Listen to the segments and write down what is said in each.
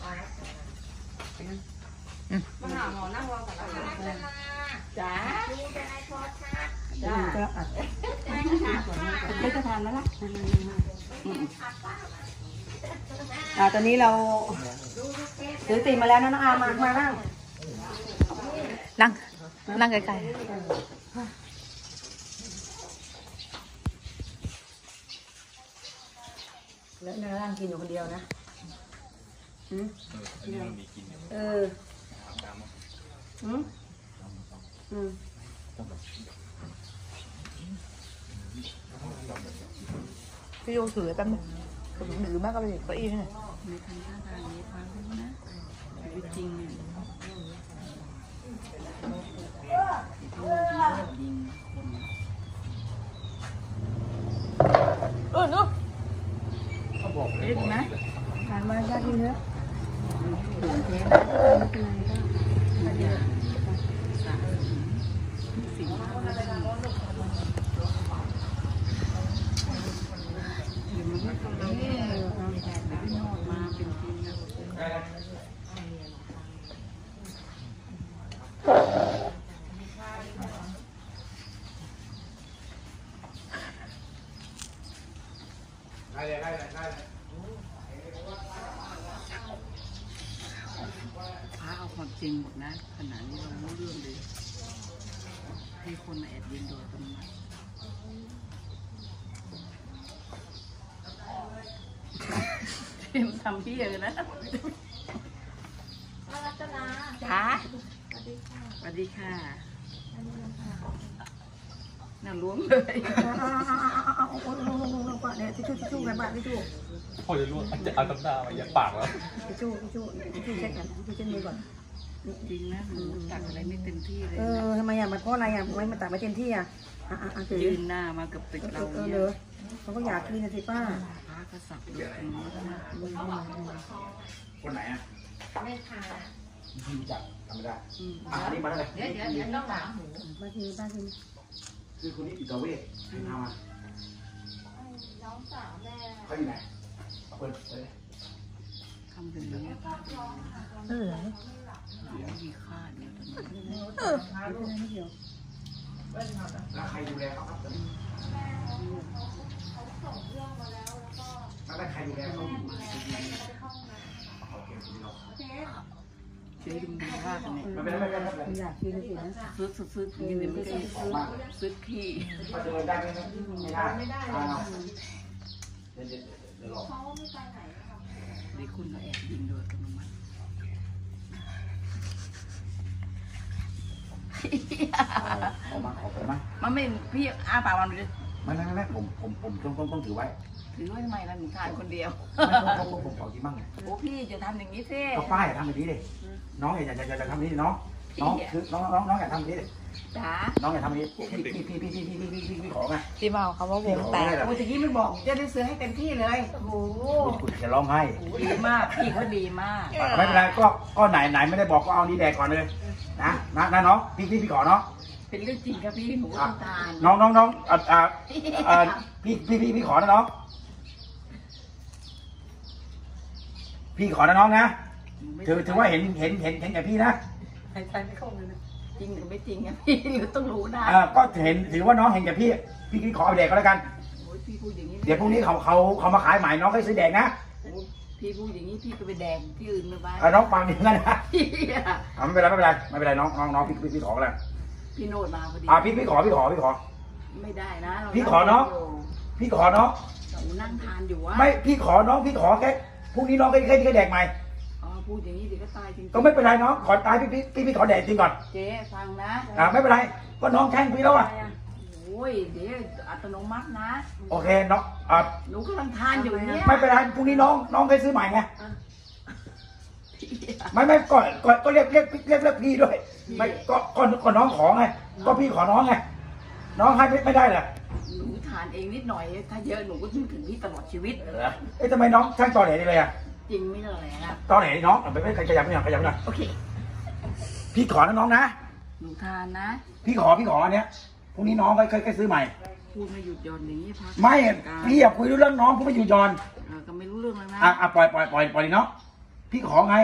มาหาหมอนั่งรอก่อนนะคะจ้าจ้าไม่จะทานแล้วล่ะตอนนี้เราถือตีมาแล้วนะน้องอามานั่งนั่งไกลๆแล้วนั่งกินอยู่คนเดียวนะพี่โยถือแป๊บนึงถือมากก็เลยเก้าอี้นี่ในทางท่าทางนี้ฟังนะชีวิตจริงเนี่ยนู้เขาบอกเอ๊ะนะทานมาญาติเนื้อถึงเทนะไม่เป็นไรก็เดี๋ยวสิ่งมาเป็นจริงได้พาเอาความจริงหมดนะขนาดนี้เรารู้เรื่องเลยมีคนมาแอบยิงโดยตรงนั้นเตรียมทำพี่เลยนะจ้าสวัสดีค่ะน่าล้วงเลยเนี่ยทิชชู่กันบ้างทิชชู่พอจะล้วงจะเอาตำหน้ามาอย่าปากแล้วทิชชู่เช็คกันทิชชู่เช็คมือก่อนจริงนะตักอะไรไม่เต็มที่เลยทำไมมันเพราะอะไรไม่มาตักไม่เต็มที่ยืนหน้ามากับตึกเราเนี่ยเขาก็อยากกินนะสิป้าพากระสับคนไหนไม่ทานรู้จักทำไม่ได้อันนี้มาได้เลยเดี๋ยวต้องหลังหมูบ้านทีคือคนนี้ติดเวทให้ทำมาน้องสาวแม่เขาอยู่ไหนเปิดเลยทำเป็นอย่างนี้มีค่าเนี่ยไม่เกี่ยวแล้วใครดูแลเขาครับเขาส่งเรื่องมาแล้วก็แล้วใครดูแลเขาอยู่เจ๊ดึงดูภาพเนี่ยไม่อยากกินสินะซื้อกินไม่ได้ซื้อขี้เขาเดินได้ไหมไม่ได้เดี๋ยวรอเขาไม่ไปไหนค่ะนี่คุณก็แอบยิงโดยอัตโนมัติขอไปมั้ยมันไม่พี่อ้าปากมันเลยไม่ผมต้องถือไว้ถือไว้ทำไมล่ะหนูทานคนเดียวผมขอกินบ้างไงโอ้พี่จะทำอย่างนี้สิก็ป้าอย่าทำแบบนี้ดิน้องอย่าทำนี้ดิน้องคือน้องอย่าทำแบบนี้ดิจ้าน้องอย่าทำแบบนี้พี่ขอไงพี่เมาเขาว่าวงแตกโอ้ยทีนี้ไม่บอกจะได้ซื้อให้เต็มที่เลยโอ้โหคุณจะร้องไห้ดีมากพี่เขาดีมากไม่เป็นไรก็ไหนไม่ได้บอกก็เอานี้แดกก่อนเลยนะน้องพี่ขอเนาะเป็นเรื่องจริงครับพี่หนูต้องทานน้องพี่ขอนะน้องพี่ขอนะน้องนะถือว่าเห็นแก่พี่นะหายใจไม่เข้าเลยนะจริงหรือไม่จริงอ่ะพี่ต้องรู้นะก็เห็นถือว่าน้องเห็นแก่พี่ขอเอาแดกก็แล้วกันพี่พูดอย่างนี้เดี๋ยวพรุ่งนี้เขามาขายใหม่น้องก็ซื้อแดกนะพี่พูดอย่างนี้พี่ก็ไปแดงที่อื่นมาบ้างน้องฟังอย่างนั้นนะไม่เป็นไรน้องพี่ขอแล้วพี่โนดมาพอดีพี่ขอไม่ได้นะพี่ขอเนาะหนูนั่งทานอยู่วะไม่พี่ขอน้องพี่ขอแค่พรุ่งนี้น้องแค่แดกใหม่พูดอย่างนี้เดี๋ยวก็ตายจริงก็ไม่เป็นไรน้องขอตายพี่ขอแดกจริงก่อนเจ๊ฟังนะไม่เป็นไรก็น้องแช่งพี่แล้วโอ้ยเดี๋ยวอัตโนมัตินะโอเคน้องหนูกำลังทานอยู่เนี่ยไม่เป็นไรพรุ่งนี้น้องเคยซื้อใหม่ไงไม่ก็เรียกพี่ด้วยไม่ก็น้องขอไงก็พี่ขอน้องไงน้องให้ไม่ได้เหรอหนูทานเองนิดหน่อยถ้าเยอะหนูก็นึกถึงพี่ตลอดชีวิตทำไมน้องช่างตอแหลนี่เลยจริงไม่เลยนะตอแหลน้องไม่ขยับหน่อยโอเคพี่ขอนะน้องนะหนูทานนะพี่ขออันเนี้ยพรุ่งนี้น้องเคยซื้อใหม่พูดไม่หยุดย้อนอย่างนี้พักไม่พี่อยากคุยเรื่องน้องพูดไม่หยุดย้อนก็ไม่รู้เรื่องแล้วนะปล่อยดิน้องพี่ขอไง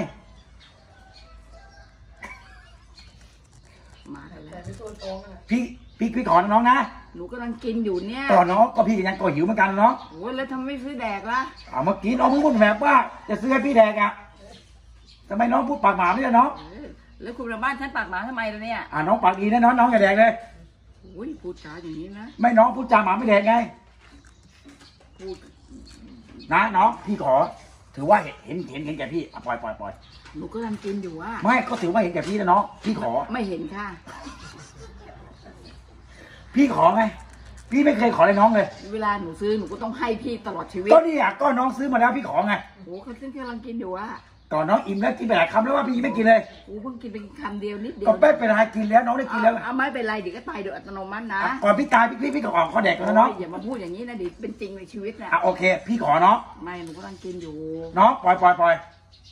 มาแล้วพี่ขอน้องนะหนูกำลังกินอยู่เนี่ยก่อนน้องก็พี่ยังก็หิวเหมือนกันน้องโอ้ยแล้วทำไมไม่ซื้อแดกล่ะเมื่อกี้น้องพูดแบบว่าจะซื้อให้พี่แดกอ่ะทำไมน้องพูดปากหมาไม่ใช่น้องแล้วคุณมาบ้านฉันปากหมาทำไมล่ะเนี่ยน้องปากดีนะน้องอย่าแดกเลยโอ้ยพูดจาอย่างนี้นะไม่น้องพูดจาหมาไม่แดกไงพูดนะน้องพี่ขอ ถือว่าเห็นแก่พี่ปล่อยหนูกำลังกินอยู่อ่ะไม่ก็ถือว่าเห็นแก่พี่นะน้องพี่ขอไม่เห็นค่ะพี่ขอไงพี่ไม่เคยขออะไรน้องเลยเวลาหนูซื้อหนูก็ต้องให้พี่ตลอดชีวิตก็นี่อ่ะก็น้องซื้อมาแล้วพี่ขอไงโอ้เขาซึ่งกำลังกินอยู่อ่ะก่อนน้องอิ่มแล้วกินไปหลายคำแล้วว่าพี่ไม่กินเลยโอ้เพิ่งกินเป็นคำเดียวนิดเดียวก็ไม่เป็นไรกินแล้วน้องได้กินแล้วเอาไม่เป็นไรเดี๋ยวก็ตายโดยอัตโนมัตินะก่อนพี่ตายพี่ก็ออกข้อแดกแล้วน้องอย่ามาพูดอย่างนี้นะเดี๋ยวเป็นจริงในชีวิตนะโอเค พี่ขอน้องไม่หนูกำลังกินอยู่น้องปล่อย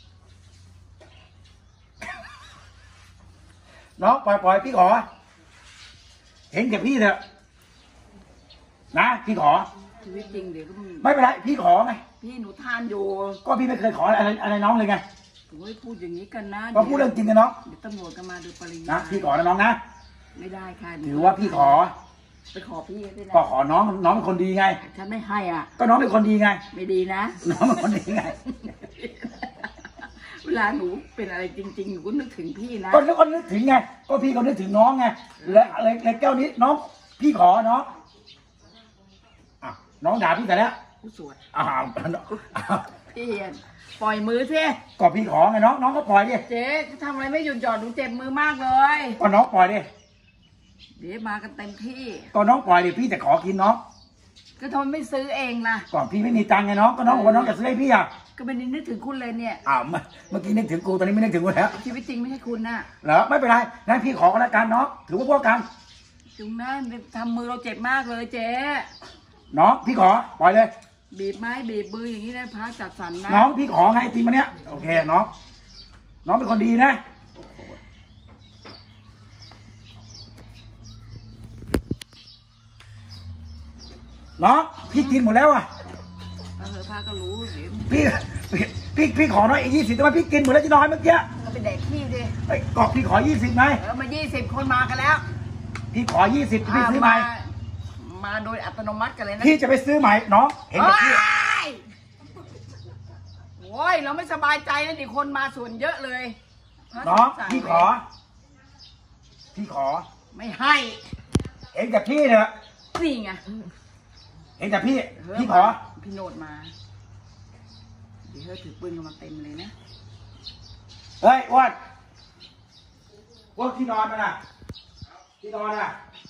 น้องปล่อยพี่ขอ เห็นแก่พี่เถอะนะพี่ขอชีวิตจริงเดี๋ยวก็ไม่เป็นไรพี่ขอไงพี่หนูทานอยู่ก็พี่ไม่เคยขออะไรน้องเลยไงโอ้ยพูดอย่างนี้กันนะก็พูดเรื่องจริงกันน้องเดี๋ยวตำรวจก็มาดูปริญนะญาพี่ขอนะน้องนะไม่ได้ค่ะถือว่าพี่ขอไปขอพี่ได้ก็ขอน้องเป็นคนดีไงฉันไม่ให้อ่ะก็น้องเป็นคนดีไงไม่ดีนะน้องเป็นคนดีไงเวลาหนูเป็นอะไรจริงๆหนูก็นึกถึงพี่นะก็นึกถึงไง ก็พี่ก็นึกถึงน้องไง และอะไรแก้วนี้น้อง พี่ขอน้องน้องด่าพี่แต่แล้วกูสวดอ้าวพี่เฮียนปล่อยมือสิก็พี่ขอไงน้องก็ปล่อยดิเจ๊ทำอะไรไม่หยุดหย่อนหนูเจ็บมือมากเลยก็น้องปล่อยดิเดี๋ยวมากันเต็มที่ก็น้องปล่อยดิพี่จะขอกินน้องก็ทำไมไม่ซื้อเองล่ะก่อนพี่ไม่มีตังค์ไงน้องก็น้องบอกว่าน้องจะซื้อให้พี่อ่ะก็ไม่ได้นึกถึงคุณเลยเนี่ยเมื่อกี้นึกถึงกูตอนนี้ไม่นึกถึงกูแล้วชีวิตจริงไม่ใช่คุณน่ะเหรอไม่เป็นไรงั้นพี่ขอกันแล้วกันน้องถือว่าพวกกันจุงนะทำมือเราเจ็บมากเลยเจ๊น้องพี่ขอปล่อยเลยบีบไม้บีบมืออย่างนี้นะพระจัดสรรนะน้องพี่ขอไงทีมันเนี้ยโอเคน้องเป็นคนดีนะน้องพี่กินหมดแล้วอ่ะพระก็รู้เดี๋ยวพี่ขอน้อยอีก20แต่ว่าพี่กินหมดแล้วจะน้อยเมื่อกี้ก็ไปแดกขี้ดิกรอบพี่ขอ20ไงมา20 คนมากันแล้วพี่ขอ20พี่ซื้อใหม่มาโดยอัตโนมัติกันเลยนะพี่จะไปซื้อใหม่น้องเห็นกับพี่โอ้ยเราไม่สบายใจนะดิคนมาส่วนเยอะเลยน้องพี่ขอไม่ให้เห็นกับพี่เถอะนี่ไงเห็นกับพี่ขอพี่โนดมาเดี๋ยวถือปืนกันมาเต็มเลยนะเฮ้ยอ้วนที่นอนมันน่ะที่นอนน่ะ